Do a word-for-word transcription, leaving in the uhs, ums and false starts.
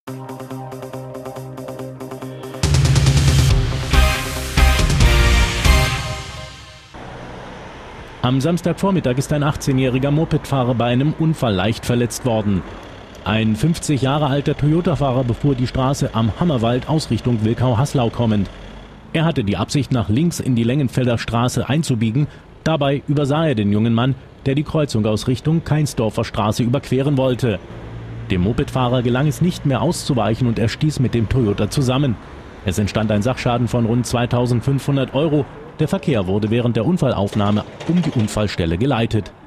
Am Samstagvormittag ist ein achtzehnjähriger Mopedfahrer bei einem Unfall leicht verletzt worden. Ein fünfzig Jahre alter Toyota-Fahrer befuhr die Straße am Hammerwald aus Richtung Wilkau-Haslau kommend. Er hatte die Absicht, nach links in die Längenfelder Straße einzubiegen. Dabei übersah er den jungen Mann, der die Kreuzung aus Richtung Keinsdorfer Straße überqueren wollte. Dem Mopedfahrer gelang es nicht mehr auszuweichen und er stieß mit dem Toyota zusammen. Es entstand ein Sachschaden von rund zweitausendfünfhundert Euro. Der Verkehr wurde während der Unfallaufnahme um die Unfallstelle geleitet.